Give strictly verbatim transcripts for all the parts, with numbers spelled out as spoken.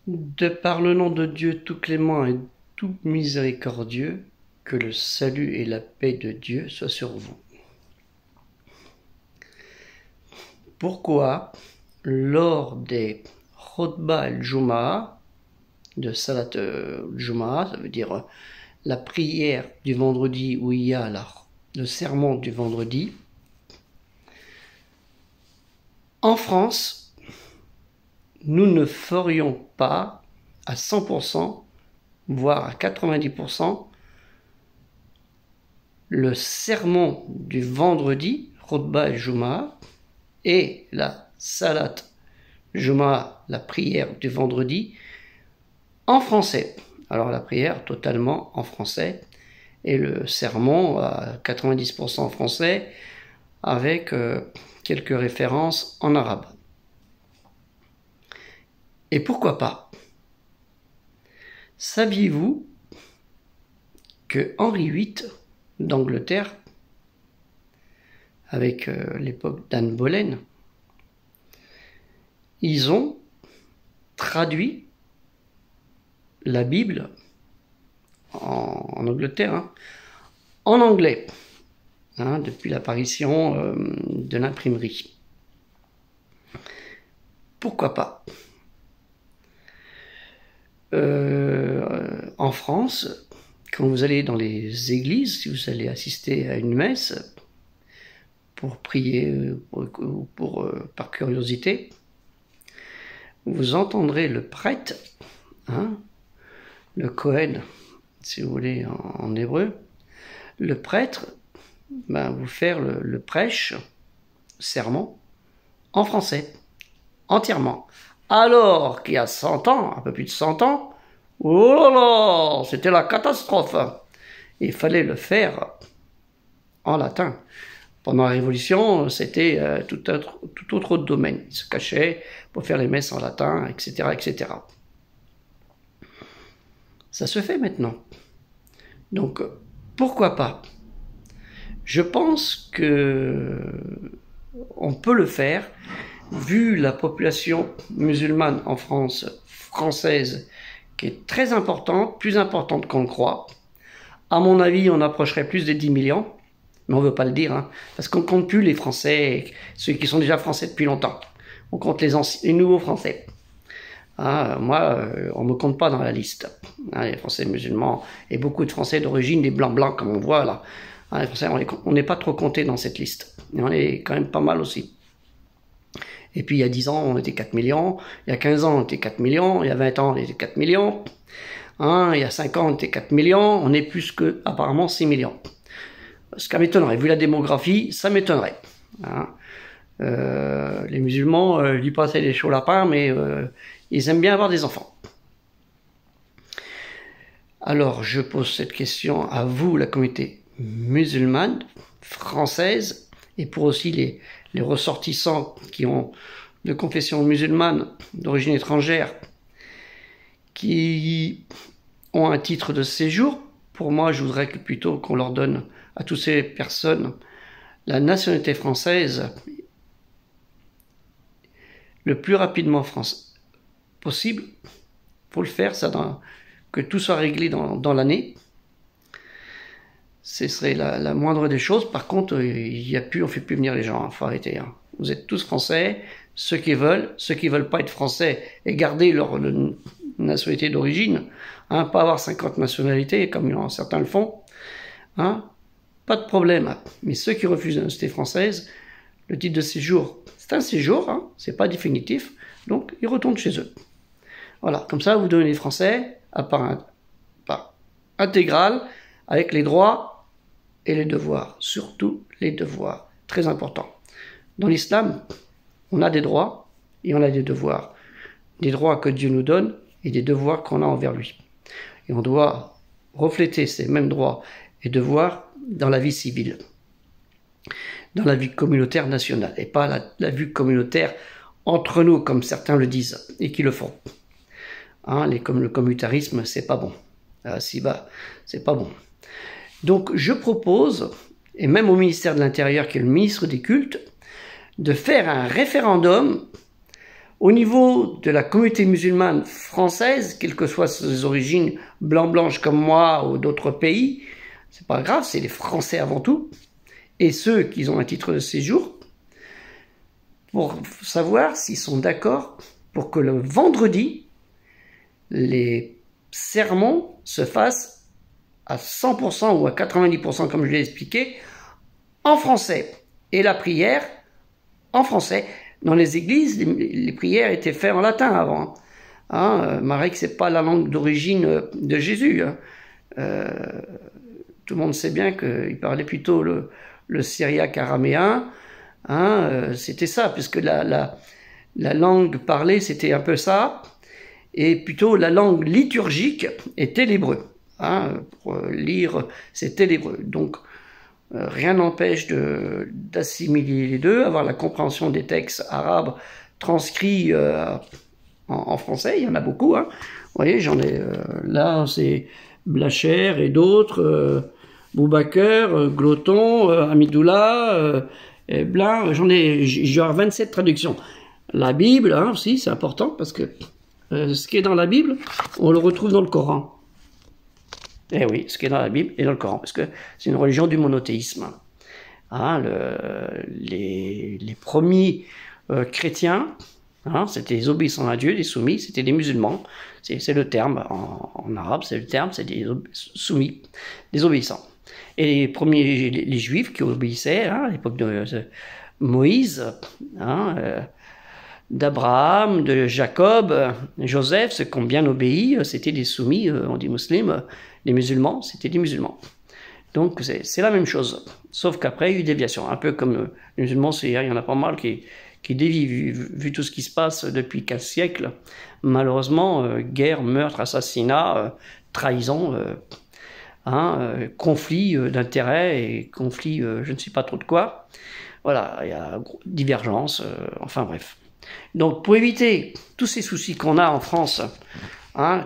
De par le nom de Dieu tout clément et tout miséricordieux, que le salut et la paix de Dieu soient sur vous. Pourquoi, lors des Khotba el-Jumu'ah, de Salat el-Jumu'ah, ça veut dire la prière du vendredi où il y a la, le sermon du vendredi, en France, nous ne ferions pas à cent pour cent, voire à quatre-vingt-dix pour cent, le sermon du vendredi, Khotba el-Jumu'ah, et la Salat Jumu'ah, la prière du vendredi, en français. Alors la prière totalement en français, et le sermon à quatre-vingt-dix pour cent en français, avec euh, quelques références en arabe. Et pourquoi pas? Saviez-vous que Henri huit d'Angleterre, avec euh, l'époque d'Anne Boleyn, ils ont traduit la Bible en, en Angleterre, hein, en anglais, hein, depuis l'apparition euh, de l'imprimerie. Pourquoi pas? Euh, en France, quand vous allez dans les églises, si vous allez assister à une messe, pour prier ou pour, pour, euh, par curiosité, vous entendrez le prêtre, hein, le Kohen, si vous voulez en, en hébreu, le prêtre, ben, vous faire le, le prêche, sermon, en français, entièrement. Alors qu'il y a cent ans, un peu plus de cent ans, oh là là, c'était la catastrophe. Il fallait le faire en latin. Pendant la Révolution, c'était euh, tout, autre, tout autre domaine. Ils se cachaient pour faire les messes en latin, et cetera, et cetera. Ça se fait maintenant. Donc, pourquoi pas? Je pense que on peut le faire, vu la population musulmane en France, française, qui est très importante, plus importante qu'on le croit. À mon avis, on approcherait plus des dix millions. Mais on ne veut pas le dire, hein, parce qu'on ne compte plus les Français, ceux qui sont déjà Français depuis longtemps. On compte les, anciens, les nouveaux Français. Hein, moi, euh, on ne me compte pas dans la liste. Hein, les Français musulmans et beaucoup de Français d'origine, des blancs-blancs, comme on voit là. Hein, les Français, on n'est pas trop comptés dans cette liste. Et on est quand même pas mal aussi. Et puis il y a dix ans, on était quatre millions. Il y a quinze ans, on était quatre millions. Il y a vingt ans, on était quatre millions. Hein, il y a cinq ans, on était quatre millions. On est plus que, apparemment, six millions. Ce qui m'étonnerait, vu la démographie, ça m'étonnerait. Hein. Euh, les musulmans, euh, je dis pas c'est des chauds lapins, mais euh, ils aiment bien avoir des enfants. Alors, je pose cette question à vous, la communauté musulmane, française, et pour aussi les, les ressortissants qui ont de confession musulmane, d'origine étrangère, qui ont un titre de séjour. Pour moi, je voudrais que plutôt qu'on leur donne à toutes ces personnes la nationalité française le plus rapidement France possible. Pour le faire, ça dans, que tout soit réglé dans, dans l'année. Ce serait la, la moindre des choses. Par contre, il y a plus, on fait plus venir les gens. Il faut arrêter. Hein. Vous êtes tous français. Ceux qui veulent, ceux qui veulent pas être français et garder leur le, nationalité d'origine, hein, pas avoir cinquante nationalités comme certains le font. Hein, pas de problème. Mais ceux qui refusent la nationalité française, le titre de séjour, c'est un séjour, hein, c'est pas définitif, donc ils retournent chez eux. Voilà, comme ça vous devenez les Français à part, part intégrale, avec les droits et les devoirs, surtout les devoirs, très important. Dans l'islam, on a des droits et on a des devoirs. Des droits que Dieu nous donne et des devoirs qu'on a envers lui. Et on doit refléter ces mêmes droits et devoirs dans la vie civile, dans la vie communautaire nationale, et pas la, la vie communautaire entre nous, comme certains le disent, et qui le font. Hein, les, comme le communautarisme, c'est pas bon. Ah, si bas, c'est pas bon. Donc, je propose, et même au ministère de l'Intérieur, qui est le ministre des Cultes, de faire un référendum Au niveau de la communauté musulmane française, quelles que soient ses origines, blanc-blanche comme moi ou d'autres pays, c'est pas grave, c'est les Français avant tout, et ceux qui ont un titre de séjour, pour savoir s'ils sont d'accord pour que le vendredi, les sermons se fassent à cent pour cent ou à quatre-vingt-dix pour cent, comme je l'ai expliqué, en français. Et la prière, en français. Dans les églises, les, les prières étaient faites en latin avant. Hein, Marek, c'est pas la langue d'origine de Jésus. Hein. Euh, tout le monde sait bien qu'il parlait plutôt le, le syriaque araméen. Hein, euh, c'était ça, puisque la, la, la langue parlée, c'était un peu ça. Et plutôt la langue liturgique était l'hébreu. Hein, pour lire, c'était l'hébreu. Donc, euh, rien n'empêche de, d'assimiler les deux, avoir la compréhension des textes arabes transcrits euh, en, en français. Il y en a beaucoup. Hein. Vous voyez, j'en ai euh, là, c'est Blacher et d'autres, euh, Boubaker, euh, Gloton, euh, Amidoula, euh, et Blin. J'en ai, j'ai vingt-sept traductions. La Bible, hein, aussi, c'est important parce que euh, ce qui est dans la Bible, on le retrouve dans le Coran. Eh oui, ce qui est dans la Bible est dans le Coran, parce que c'est une religion du monothéisme. Hein, le, les, les premiers euh, chrétiens, hein, c'était les obéissants à Dieu, les soumis, c'était des musulmans. C'est le terme, en, en arabe, c'est le terme, c'est des soumis, des obéissants. Et les premiers, les, les juifs qui obéissaient, hein, à l'époque de, de Moïse, hein, euh, d'Abraham, de Jacob, Joseph, ceux qui ont bien obéi, c'était des soumis, on dit musulmans, les musulmans, c'était des musulmans. Donc c'est la même chose, sauf qu'après il y a eu des déviations, un peu comme les musulmans, il y en a pas mal qui, qui dévient, vu, vu tout ce qui se passe depuis quinze siècles. Malheureusement, euh, guerre, meurtre, assassinat, euh, trahison, euh, hein, euh, conflit euh, d'intérêts et conflit euh, je ne sais pas trop de quoi. Voilà, il y a divergence, euh, enfin bref. Donc pour éviter tous ces soucis qu'on a en France, hein,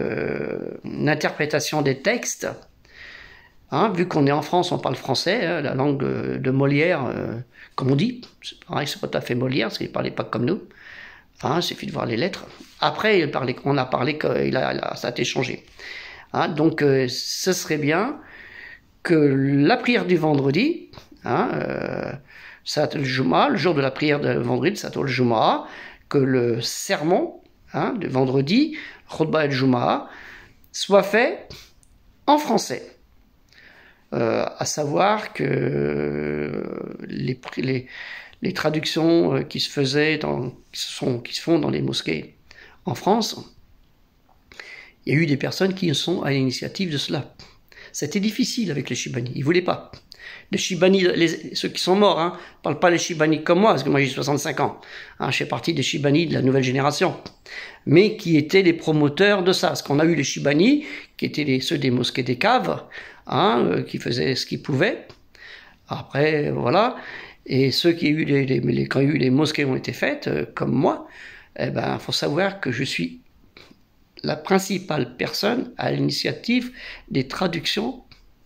d'interprétation des textes, hein, vu qu'on est en France, on parle français, hein, la langue de, de Molière, euh, comme on dit, c'est pareil, c'est pas tout à fait Molière, parce qu'il ne parlait pas comme nous, enfin, il suffit de voir les lettres. Après, il parlait, on a parlé que il a, il a, ça a été changé. Hein, donc euh, ce serait bien que la prière du vendredi, hein, euh, Salat al-Jumu'ah, le jour de la prière de vendredi, Salat al-Jumu'ah, que le sermon, hein, de vendredi, Khutbah al-Jumu'ah, soit fait en français. Euh, à savoir que les, les, les traductions qui se faisaient, dans, qui, se sont, qui se font dans les mosquées en France, il y a eu des personnes qui sont à l'initiative de cela. C'était difficile avec les Chibani, ils ne voulaient pas. Les Chibani, les, ceux qui sont morts, hein, ne parlent pas les Chibani comme moi, parce que moi j'ai soixante-cinq ans. Hein, je fais partie des Chibani de la nouvelle génération. Mais qui étaient les promoteurs de ça. Parce qu'on a eu les Chibani, qui étaient les, ceux des mosquées des caves, hein, euh, qui faisaient ce qu'ils pouvaient. Après, voilà. Et ceux qui ont eu les, les, les, quand eu les mosquées ont été faites, euh, comme moi, eh ben, faut savoir que je suis la principale personne à l'initiative des traductions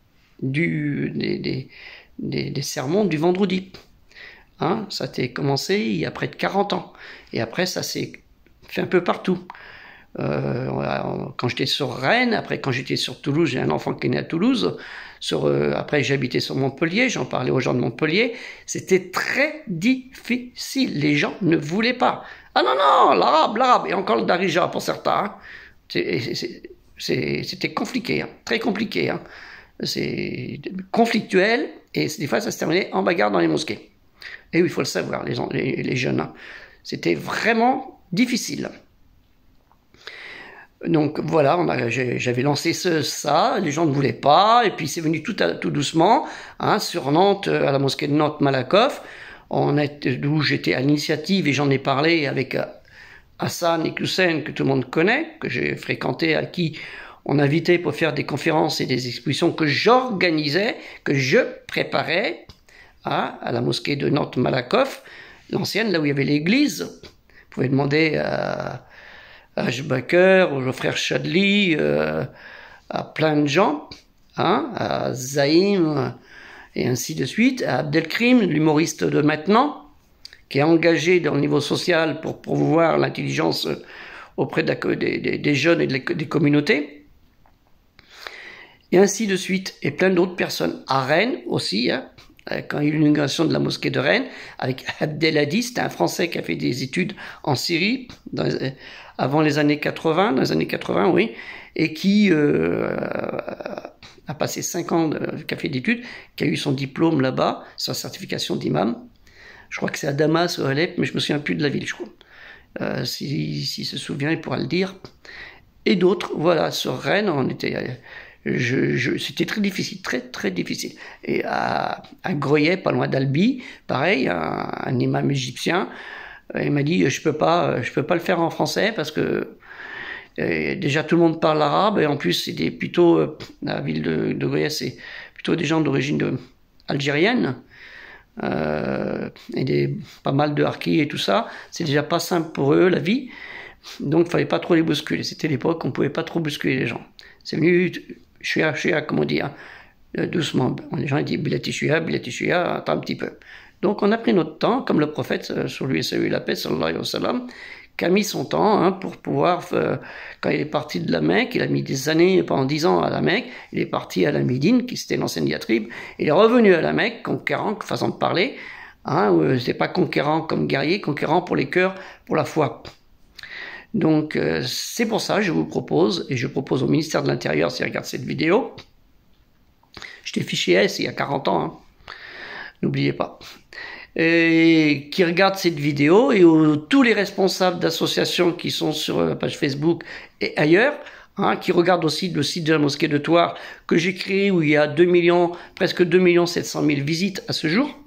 du, des, des, des, des sermons du vendredi. Hein, ça a été commencé il y a près de quarante ans. Et après, ça s'est fait un peu partout. Euh, quand j'étais sur Rennes, après quand j'étais sur Toulouse, j'ai un enfant qui est né à Toulouse. Sur, euh, après, j'habitais sur Montpellier, j'en parlais aux gens de Montpellier. C'était très difficile. Les gens ne voulaient pas. Ah non, non, l'arabe, l'arabe, et encore le darija pour certains. Hein. C'était compliqué, hein, très compliqué. Hein. C'est conflictuel, et des fois ça se terminait en bagarre dans les mosquées. Et oui, il faut le savoir, les, les, les jeunes. Hein. C'était vraiment difficile. Donc voilà, j'avais lancé ce, ça, les gens ne voulaient pas, et puis c'est venu tout, à, tout doucement, hein, sur Nantes, à la mosquée de Nantes, Malakoff, d'où j'étais à l'initiative, et j'en ai parlé avec Hassan et Hussein, que tout le monde connaît, que j'ai fréquenté, à qui on invitait pour faire des conférences et des expositions que j'organisais, que je préparais, hein, à la mosquée de Nantes, Malakoff, l'ancienne, là où il y avait l'église. Vous pouvez demander à à Jbaker, au frère Chadli, euh, à plein de gens, hein, à Zaïm, et ainsi de suite, à Abdelkrim, l'humoriste de maintenant, qui est engagé dans le niveau social pour promouvoir l'intelligence auprès de la, des, des, des jeunes et de la, des communautés. Et ainsi de suite, et plein d'autres personnes. À Rennes aussi, hein, quand il y a eu l'inauguration de la mosquée de Rennes, avec Abdelhadi, c'était un Français qui a fait des études en Syrie, dans les, avant les années quatre-vingts, dans les années quatre-vingts, oui, et qui euh, a passé cinq ans, de, qui a fait d'études, qui a eu son diplôme là-bas, sa certification d'imam. Je crois que c'est à Damas ou à Alep, mais je me souviens plus de la ville, je crois. Euh, s'il si se souvient, il pourra le dire. Et d'autres, voilà, sur Rennes, on était... Je, je, c'était très difficile, très très difficile. Et à, à Groyet, pas loin d'Albi, pareil, un, un imam égyptien, il m'a dit je peux pas, je peux pas le faire en français parce que euh, déjà tout le monde parle arabe et en plus c'est des plutôt euh, la ville de, de Groyet, c'est plutôt des gens d'origine algérienne euh, et des pas mal de harkis et tout ça. C'est déjà pas simple pour eux la vie, donc il fallait pas trop les bousculer. C'était l'époque où on pouvait pas trop bousculer les gens. C'est venu Chouïa, chouïa, comment dire, doucement. Les gens disent bilati chouïa, bilati chouïa, attends un petit peu. Donc on a pris notre temps, comme le prophète, sur lui et sur lui la paix, sallallahu alayhi wa sallam, qui a mis son temps hein, pour pouvoir, euh, quand il est parti de la Mecque, il a mis des années, pendant dix ans à la Mecque, il est parti à la Médine, qui c'était l'ancienne diatribe, il est revenu à la Mecque, conquérant, façon de parler, hein, euh, c'est pas conquérant comme guerrier, conquérant pour les cœurs, pour la foi. Donc euh, c'est pour ça que je vous propose, et je propose au ministère de l'Intérieur, s'il regarde cette vidéo, j'étais fiché S il y a quarante ans, hein, n'oubliez pas, et qui regarde cette vidéo, et où, tous les responsables d'associations qui sont sur la page Facebook et ailleurs, hein, qui regardent aussi le site de la mosquée de Thouars, que j'ai créé, où il y a deux millions, presque deux millions sept cent mille visites à ce jour.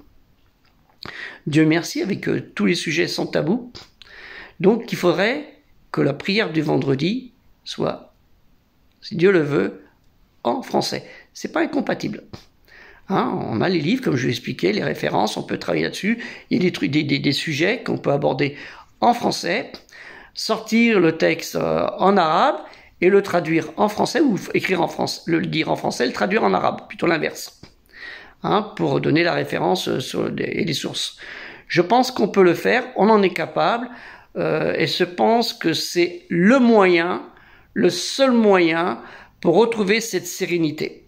Dieu merci, avec euh, tous les sujets sans tabou. Donc il faudrait que la prière du vendredi soit, si Dieu le veut, en français. C'est pas incompatible. Hein, on a les livres, comme je l'ai expliqué, les références, on peut travailler là-dessus. Il y a des, trucs, des, des, des sujets qu'on peut aborder en français, sortir le texte euh, en arabe et le traduire en français, ou écrire en français, le dire en français, le traduire en arabe, plutôt l'inverse, hein, pour donner la référence sur des, et les sources. Je pense qu'on peut le faire, on en est capable. Euh, et je pense que c'est le moyen, le seul moyen pour retrouver cette sérénité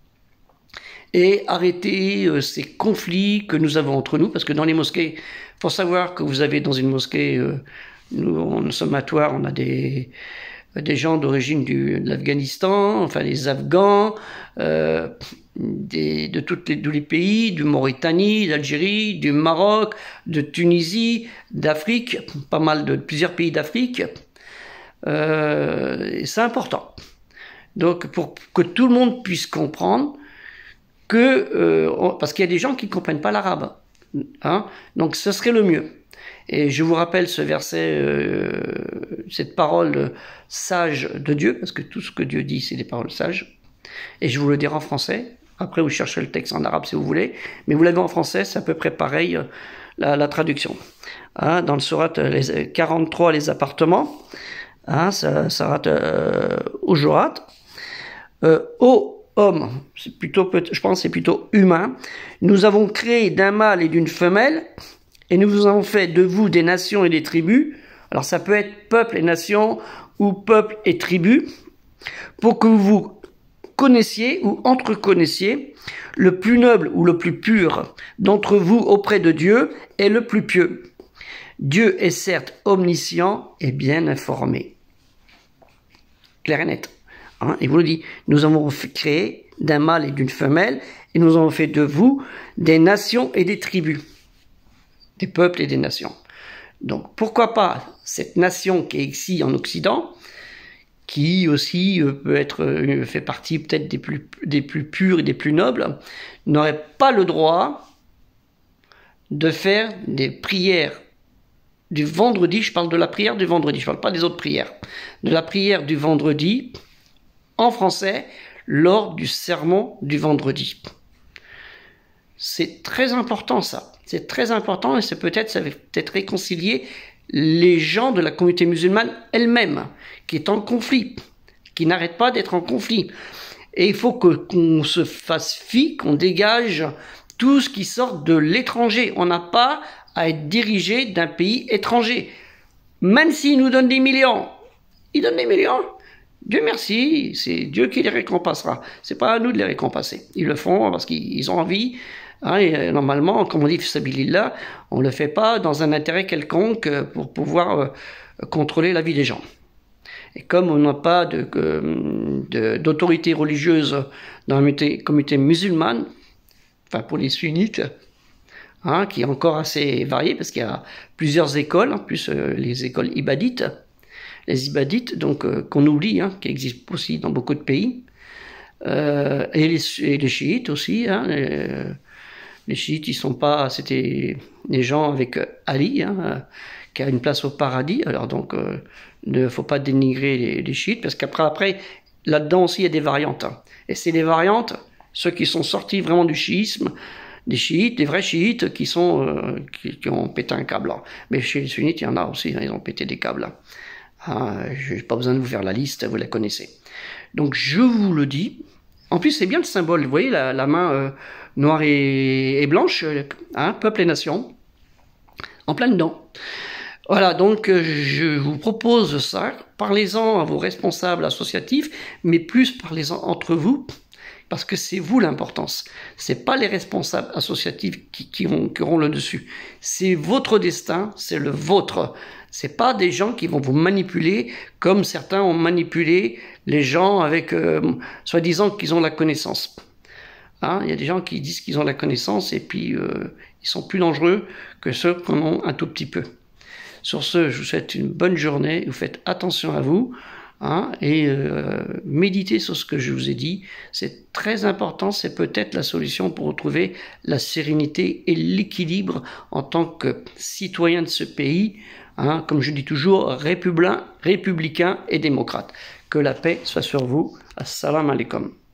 et arrêter euh, ces conflits que nous avons entre nous, parce que dans les mosquées, il faut savoir que vous avez dans une mosquée, euh, nous, nous sommes à Thouars, on a des, des gens d'origine de l'Afghanistan, enfin les Afghans, euh, Des, de toutes les, tous les pays, du Mauritanie, d'Algérie, du Maroc, de Tunisie, d'Afrique, pas mal de plusieurs pays d'Afrique. Euh, c'est important. Donc pour que tout le monde puisse comprendre que, euh, on, parce qu'il y a des gens qui ne comprennent pas l'arabe, hein, donc ce serait le mieux. Et je vous rappelle ce verset, euh, cette parole sage de Dieu, parce que tout ce que Dieu dit, c'est des paroles sages. Et je vous le dirai en français. Après, vous cherchez le texte en arabe si vous voulez. Mais vous l'avez en français, c'est à peu près pareil, la, la traduction. Hein, dans le surat les quarante-trois, les appartements, hein, ça, ça rate euh, au jurat. Euh, ô homme, c'est plutôt, je pense c'est plutôt humain, nous avons créé d'un mâle et d'une femelle, et nous vous avons fait de vous des nations et des tribus. Alors ça peut être peuple et nation, ou peuple et tribu, pour que vous connaissiez ou entreconnaissiez le plus noble ou le plus pur d'entre vous auprès de Dieu est le plus pieux. Dieu est certes omniscient et bien informé. Clair et net. Hein, il vous le dit. Nous avons créé d'un mâle et d'une femelle et nous avons fait de vous des nations et des tribus. Des peuples et des nations. Donc pourquoi pas cette nation qui est ici en Occident, qui aussi euh, peut être euh, fait partie peut-être des plus, des plus purs et des plus nobles, n'aurait pas le droit de faire des prières du vendredi. Je parle de la prière du vendredi, je ne parle pas des autres prières. De la prière du vendredi, en français, lors du sermon du vendredi. C'est très important ça, c'est très important, et c'est peut-être, ça va peut-être réconcilier les gens de la communauté musulmane elle-même, qui est en conflit, qui n'arrête pas d'être en conflit. Et il faut que qu'on se fasse fi, qu'on dégage tout ce qui sort de l'étranger. On n'a pas à être dirigé d'un pays étranger. Même s'ils nous donnent des millions, ils donnent des millions. Dieu merci, c'est Dieu qui les récompensera. C'est pas à nous de les récompenser. Ils le font parce qu'ils ont envie. Hein, et normalement, comme on dit, fisabilillah, on le fait pas dans un intérêt quelconque pour pouvoir euh, contrôler la vie des gens. Et comme on n'a pas de, de, d'autorité religieuse dans la communauté musulmane, enfin pour les sunnites, hein, qui est encore assez variée, parce qu'il y a plusieurs écoles, en plus euh, les écoles ibadites, les ibadites, donc euh, qu'on oublie, hein, qui existent aussi dans beaucoup de pays, euh, et, les, et les chiites aussi. Hein, les, les chiites, ils sont pas, c'était des gens avec Ali, hein, qui a une place au paradis. Alors donc, euh, ne faut pas dénigrer les, les chiites, parce qu'après, après, là-dedans aussi, il y a des variantes. Hein. Et c'est les variantes, ceux qui sont sortis vraiment du chiisme, des chiites, des vrais chiites qui sont euh, qui, qui ont pété un câble. Là. Mais chez les sunnites, il y en a aussi, hein, ils ont pété des câbles. Là. Ah, je n'ai pas besoin de vous faire la liste, vous la connaissez. Donc je vous le dis. En plus, c'est bien le symbole. Vous voyez la, la main euh, noire et, et blanche, hein, peuple et nation, en plein dedans. Voilà, donc je vous propose ça. Parlez-en à vos responsables associatifs, mais plus parlez-en entre vous, parce que c'est vous l'importance. C'est pas les responsables associatifs qui, qui, ont, qui auront le dessus. C'est votre destin, c'est le vôtre. C'est pas des gens qui vont vous manipuler comme certains ont manipulé les gens avec euh, soi-disant qu'ils ont la connaissance. Hein, il y a des gens qui disent qu'ils ont la connaissance et puis euh, ils sont plus dangereux que ceux qui en ont un tout petit peu. Sur ce, je vous souhaite une bonne journée. Vous faites attention à vous. Hein, et euh, méditez sur ce que je vous ai dit, c'est très important, c'est peut-être la solution pour retrouver la sérénité et l'équilibre en tant que citoyen de ce pays, hein, comme je dis toujours, républicain, républicain et démocrate. Que la paix soit sur vous. Assalamu alaikum.